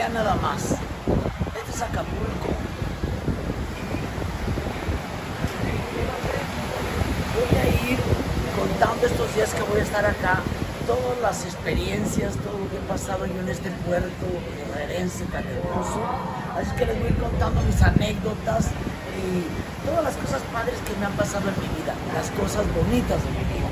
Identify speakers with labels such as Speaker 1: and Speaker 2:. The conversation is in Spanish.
Speaker 1: Vean nada más. Esto es Acapulco. Voy a ir contando estos días que voy a estar acá, todas las experiencias, todo lo que he pasado yo en este puerto guerrerense tan hermoso. Así que les voy a ir contando mis anécdotas y todas las cosas padres que me han pasado en mi vida, las cosas bonitas de mi vida.